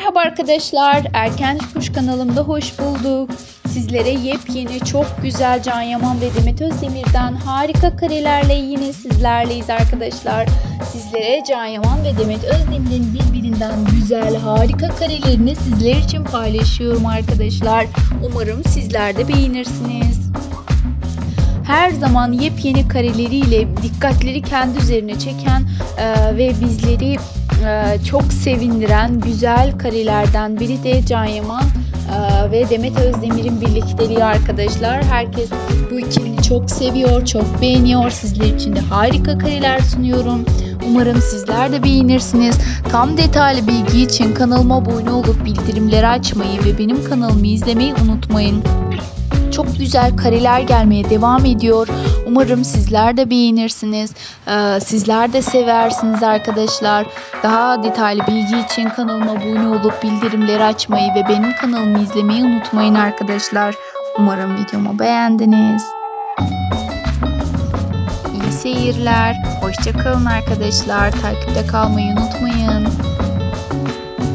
Merhaba arkadaşlar, Erken Kuş kanalımda hoş bulduk. Sizlere yepyeni, çok güzel Can Yaman ve Demet Özdemir'den harika karelerle yine sizlerleyiz arkadaşlar. Sizlere Can Yaman ve Demet Özdemir'in birbirinden güzel, harika karelerini sizler için paylaşıyorum arkadaşlar. Umarım sizler de beğenirsiniz. Her zaman yepyeni kareleriyle dikkatleri kendi üzerine çeken ve bizleri çok sevindiren güzel karelerden biri de Can Yaman ve Demet Özdemir'in birlikteliği arkadaşlar. Herkes bu ikilini çok seviyor, çok beğeniyor. Sizler için de harika kareler sunuyorum. Umarım sizler de beğenirsiniz. Tam detaylı bilgi için kanalıma abone olup bildirimleri açmayı ve benim kanalımı izlemeyi unutmayın. Çok güzel kareler gelmeye devam ediyor. Umarım sizler de beğenirsiniz. Sizler de seversiniz arkadaşlar. Daha detaylı bilgi için kanalıma abone olup bildirimleri açmayı ve benim kanalımı izlemeyi unutmayın arkadaşlar. Umarım videomu beğendiniz. İyi seyirler. Hoşça kalın arkadaşlar. Takipte kalmayı unutmayın.